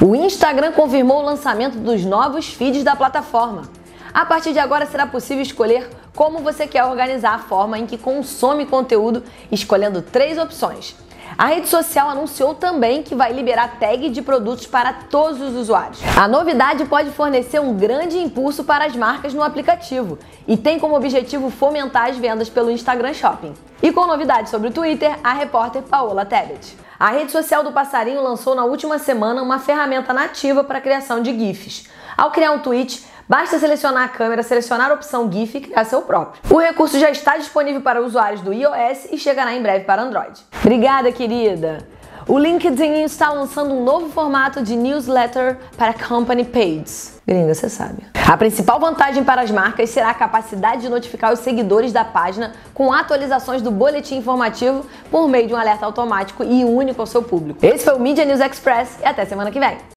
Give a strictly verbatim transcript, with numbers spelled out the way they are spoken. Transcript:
O Instagram confirmou o lançamento dos novos feeds da plataforma. A partir de agora será possível escolher como você quer organizar a forma em que consome conteúdo, escolhendo três opções. A rede social anunciou também que vai liberar tag de produtos para todos os usuários. A novidade pode fornecer um grande impulso para as marcas no aplicativo e tem como objetivo fomentar as vendas pelo Instagram Shopping. E com novidades sobre o Twitter, a repórter Paola Tebet. A rede social do passarinho lançou na última semana uma ferramenta nativa para a criação de GIFs. Ao criar um tweet, basta selecionar a câmera, selecionar a opção GIF e criar seu próprio. O recurso já está disponível para usuários do iOS e chegará em breve para Android. Obrigada, querida! O LinkedIn está lançando um novo formato de newsletter para company pages. Gringa, você sabe. A principal vantagem para as marcas será a capacidade de notificar os seguidores da página com atualizações do boletim informativo por meio de um alerta automático e único ao seu público. Esse foi o Media News Express e até semana que vem.